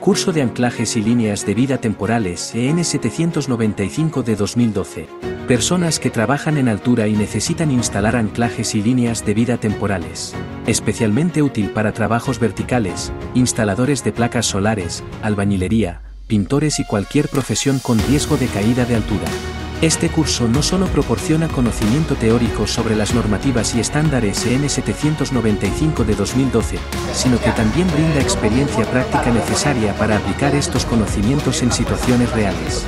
Curso de Anclajes y Líneas de Vida Temporales EN 795 de 2012. Personas que trabajan en altura y necesitan instalar anclajes y líneas de vida temporales. Especialmente útil para trabajos verticales, instaladores de placas solares, albañilería, pintores y cualquier profesión con riesgo de caída de altura. Este curso no solo proporciona conocimiento teórico sobre las normativas y estándares EN 795 de 2012, sino que también brinda experiencia práctica necesaria para aplicar estos conocimientos en situaciones reales.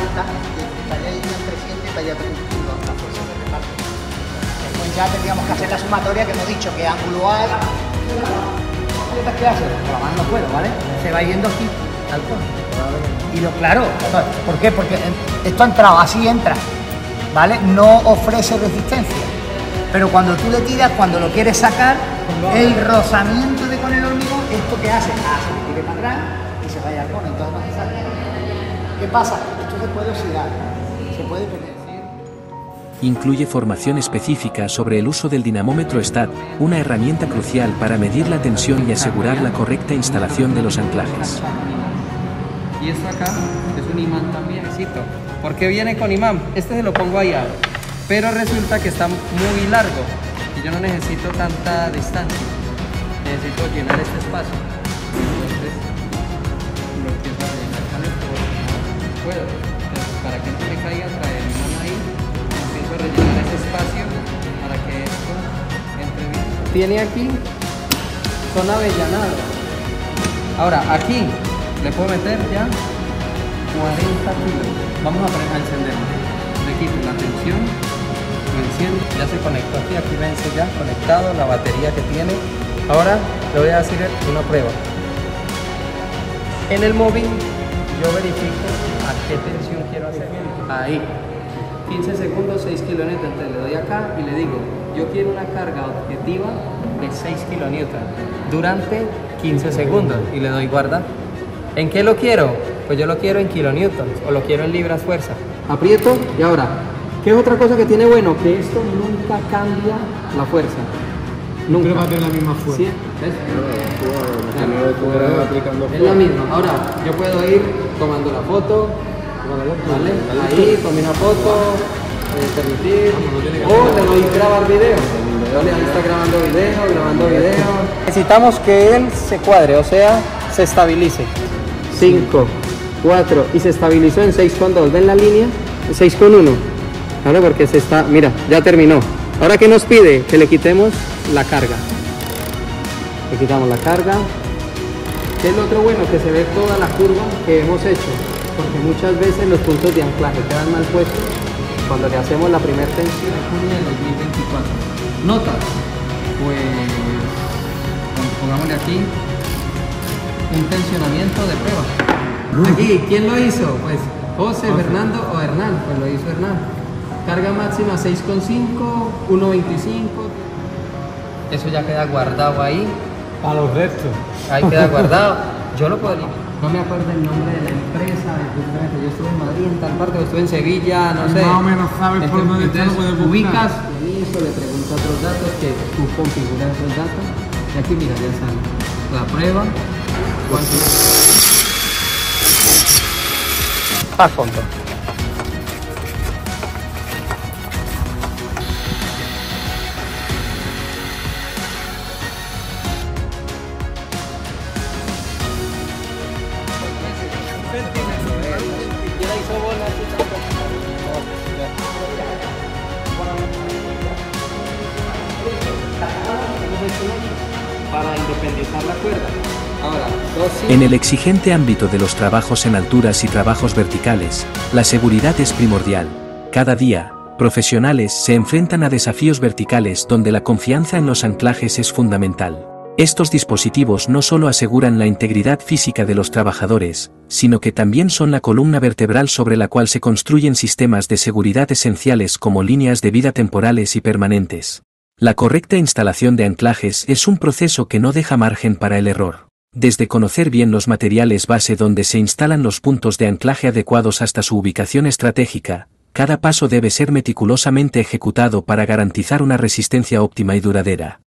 Después ya tendríamos que hacer la sumatoria que hemos dicho, que ángulo hay. ¿Qué hace? Con la mano no puedo, ¿vale? Se va yendo aquí al fondo. Y lo claro, ¿por qué? Porque esto ha entrado, así entra, ¿vale? No ofrece resistencia. Pero cuando tú le tiras, cuando lo quieres sacar, el rozamiento de con el hormigón, ¿esto qué hace? Se le tire para atrás y se vaya al cono, entonces no se sale. ¿Qué pasa? Esto se puede oxidar, se puede perder. Incluye formación específica sobre el uso del dinamómetro STAT, una herramienta crucial para medir la tensión y asegurar la correcta instalación de los anclajes. Y esto acá es un imán también. ¿Por qué viene con imán? Este se lo pongo allá, pero resulta que está muy largo y yo no necesito tanta distancia. Necesito llenar este espacio. Entonces lo empiezo a rellenar con esto porque no puedo. Entonces, para que no me caiga, traer el imán ahí. Empiezo a rellenar ese espacio para que esto entre bien. Tiene aquí zona avellanada. Ahora aquí le puedo meter ya 40 kilos. Vamos a encender. Le quito la tensión, lo enciendo, ya se conectó aquí vence ya conectado la batería que tiene. Ahora le voy a hacer una prueba. En el móvil yo verifico a qué tensión quiero hacer. Ahí, 15 segundos, 6 kilonewtons. Entonces le doy acá y le digo, yo quiero una carga objetiva de 6 kilonewtons durante 15 segundos y le doy guarda. ¿En qué lo quiero? Pues yo lo quiero en kilonewtons o lo quiero en libras fuerza. Aprieto y ahora, ¿qué es otra cosa que tiene bueno? Que esto nunca cambia la fuerza. Nunca. Va a tener la misma fuerza. ¿Sí? ¿Ves? Es la misma. Ahora, yo puedo ir tomando la foto, ¿vale? Ahí, tomé una foto, permitir, o le doy grabar video. ¿Vale? Ahí está grabando video. Necesitamos que él se cuadre, o sea, se estabilice. 5, 4 y se estabilizó en 6,2. ¿Ven la línea? 6,1. ¿Vale? Porque se está, mira, ya terminó. Ahora, ¿qué nos pide? Que le quitemos la carga. Le quitamos la carga. ¿Qué es lo otro bueno? Que se ve toda la curva que hemos hecho. Porque muchas veces los puntos de anclaje quedan mal puestos cuando le hacemos la primera tensión en junio de 2024. Notas. Pues, pongámosle aquí un tensionamiento de prueba. Aquí, ¿quién lo hizo? Pues José, Fernando o Hernán. Pues lo hizo Hernán. Carga máxima 6,5, 1,25. Eso ya queda guardado ahí. A los restos. Ahí queda guardado. Yo lo puedo eliminar. No me acuerdo el nombre de la empresa. Yo estuve en Madrid, en tal parte, o estuve en Sevilla, no sé. Más o menos sabes por dónde te lo puedes buscar. Ubicas, listo, le pregunto otros datos, que tú configuras esos datos. Y aquí mira, ya sale la prueba. Haz conto. Para independizar la cuerda. Ahora, en el exigente ámbito de los trabajos en alturas y trabajos verticales, la seguridad es primordial. Cada día, profesionales se enfrentan a desafíos verticales donde la confianza en los anclajes es fundamental. Estos dispositivos no solo aseguran la integridad física de los trabajadores, sino que también son la columna vertebral sobre la cual se construyen sistemas de seguridad esenciales como líneas de vida temporales y permanentes. La correcta instalación de anclajes es un proceso que no deja margen para el error. Desde conocer bien los materiales base donde se instalan los puntos de anclaje adecuados hasta su ubicación estratégica, cada paso debe ser meticulosamente ejecutado para garantizar una resistencia óptima y duradera.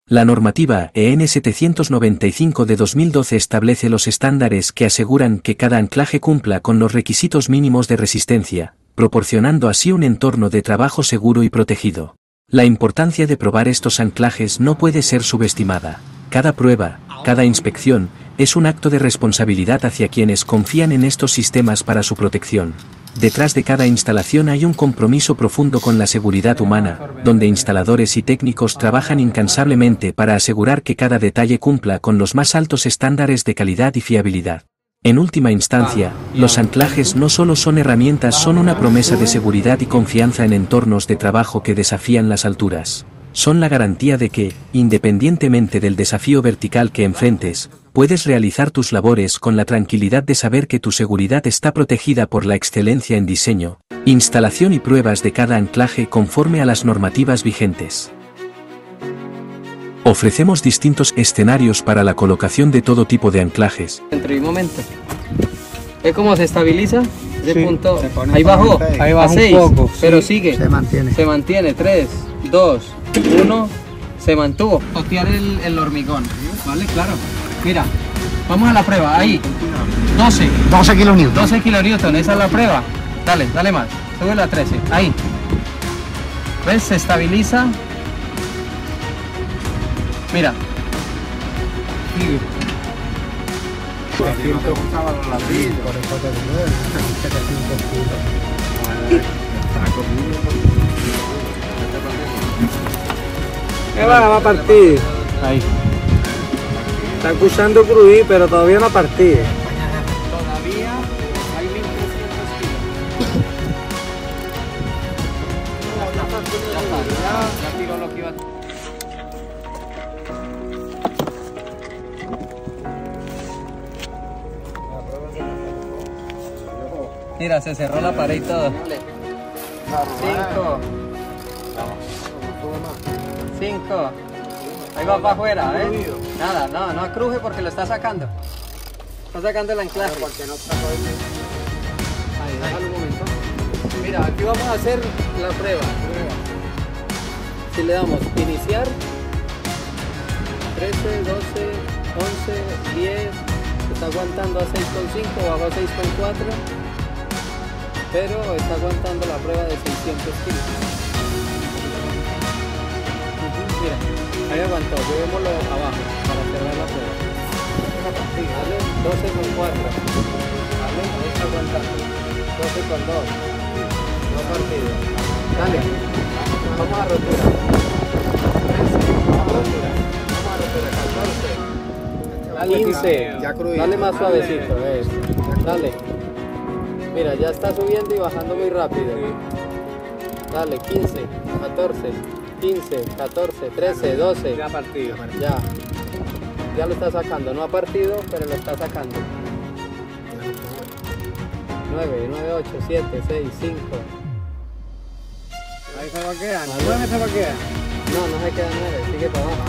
La normativa EN 795 de 2012 establece los estándares que aseguran que cada anclaje cumpla con los requisitos mínimos de resistencia, proporcionando así un entorno de trabajo seguro y protegido. La importancia de probar estos anclajes no puede ser subestimada. Cada prueba, cada inspección, es un acto de responsabilidad hacia quienes confían en estos sistemas para su protección. Detrás de cada instalación hay un compromiso profundo con la seguridad humana, donde instaladores y técnicos trabajan incansablemente para asegurar que cada detalle cumpla con los más altos estándares de calidad y fiabilidad. En última instancia, los anclajes no solo son herramientas, son una promesa de seguridad y confianza en entornos de trabajo que desafían las alturas. Son la garantía de que, independientemente del desafío vertical que enfrentes, puedes realizar tus labores con la tranquilidad de saber que tu seguridad está protegida por la excelencia en diseño, instalación y pruebas de cada anclaje conforme a las normativas vigentes. Ofrecemos distintos escenarios para la colocación de todo tipo de anclajes. Dentro de un momento. ¿Ves cómo se estabiliza? De Sí, punto. se pone Ahí con bajó. el ahí A bajó un 6. poco, Pero sí. sigue. Se mantiene. Se mantiene. 3, 2, 1. Se mantuvo. Totear el hormigón. ¿Vale? Claro. Mira. Vamos a la prueba. Ahí. 12. 12 kilonewton. 12 kilonewton. Esa es la prueba. Dale, dale más. Súbelo a 13. Ahí. ¿Ves? Se estabiliza. Mira. Sigue. ¿Qué va a partir? Ahí. Está escuchando crujir, pero todavía no ha partido. Todavía hay 1300 kilos. Ya tiró lo que iba a... Mira, se cerró la pared y todo. 5. Ahí va para afuera, ¿eh? Nada, no cruje porque lo está sacando. Está sacando el anclaje. Ahí, déjalo un momento. Mira, aquí vamos a hacer la prueba. Si le damos iniciar, 13, 12, 11, 10, está aguantando a 6,5, bajó a 6,4, pero está aguantando la prueba de 600 kilos. Mira, ahí aguantó, llevémoslo abajo para cerrar la prueba. Dale, 12,4. Dale, ahí está aguantando. 12,2. No ha partido. Dale, vamos a rotura. 13, vamos a rotura. Vamos a rotura. 14. Dale, 15. Dale más suavecito. Eso. Dale. Mira, ya está subiendo y bajando muy rápido. Dale, 15, 14, 15, 14, 13, 12. Ya ha partido. Ya lo está sacando. No ha partido, pero lo está sacando. 9, 9, 8, 7, 6, 5. Ahí se va a quedar. Vale. 9 se va a quedar. No se queda 9, sigue para abajo.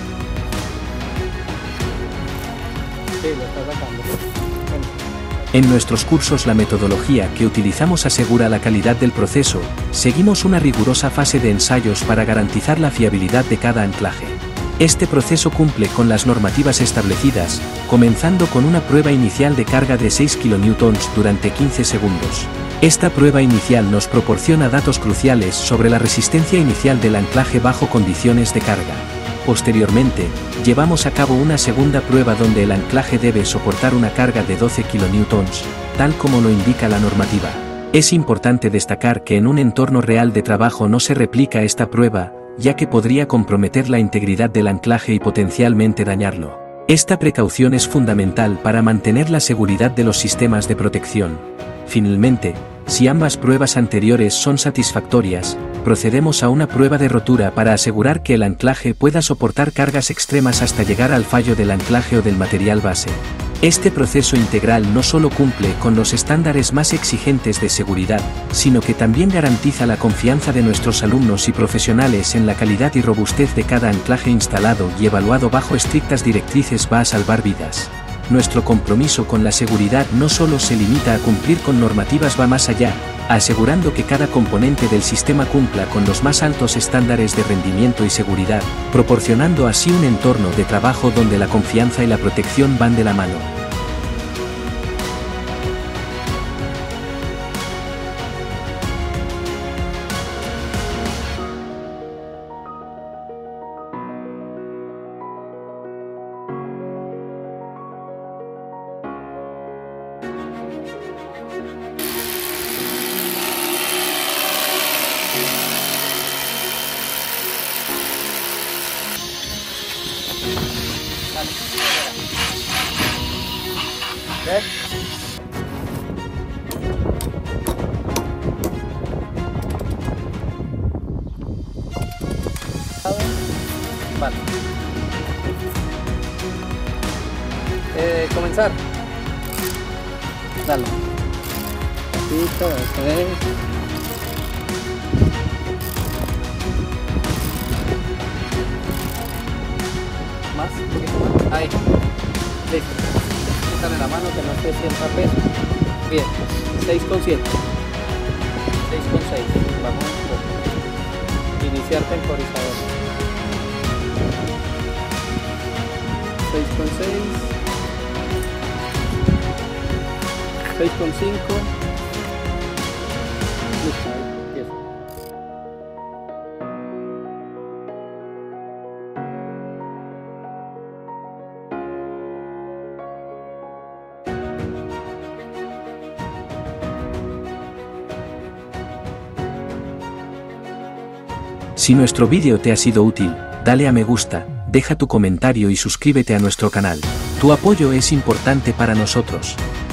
Sí, lo está sacando. En nuestros cursos la metodología que utilizamos asegura la calidad del proceso, seguimos una rigurosa fase de ensayos para garantizar la fiabilidad de cada anclaje. Este proceso cumple con las normativas establecidas, comenzando con una prueba inicial de carga de 6 kN durante 15 segundos. Esta prueba inicial nos proporciona datos cruciales sobre la resistencia inicial del anclaje bajo condiciones de carga. Posteriormente, llevamos a cabo una segunda prueba donde el anclaje debe soportar una carga de 12 kN, tal como lo indica la normativa. Es importante destacar que en un entorno real de trabajo no se replica esta prueba, ya que podría comprometer la integridad del anclaje y potencialmente dañarlo. Esta precaución es fundamental para mantener la seguridad de los sistemas de protección. Finalmente, si ambas pruebas anteriores son satisfactorias, procedemos a una prueba de rotura para asegurar que el anclaje pueda soportar cargas extremas hasta llegar al fallo del anclaje o del material base. Este proceso integral no solo cumple con los estándares más exigentes de seguridad, sino que también garantiza la confianza de nuestros alumnos y profesionales en la calidad y robustez de cada anclaje instalado y evaluado bajo estrictas directrices va a salvar vidas. Nuestro compromiso con la seguridad no solo se limita a cumplir con normativas, va más allá, asegurando que cada componente del sistema cumpla con los más altos estándares de rendimiento y seguridad, proporcionando así un entorno de trabajo donde la confianza y la protección van de la mano. Vale. Comenzar. Dale. Poquito, eso es. Más, un poquito más. Ahí. Listo. Quítale la mano que no esté siempre a peso. Bien. 6,7. 6,6. Vamos un poco. Iniciar temporizador. 6,6. 6,5. Listo, ahí empieza. Si nuestro vídeo te ha sido útil, dale a me gusta, deja tu comentario y suscríbete a nuestro canal. Tu apoyo es importante para nosotros.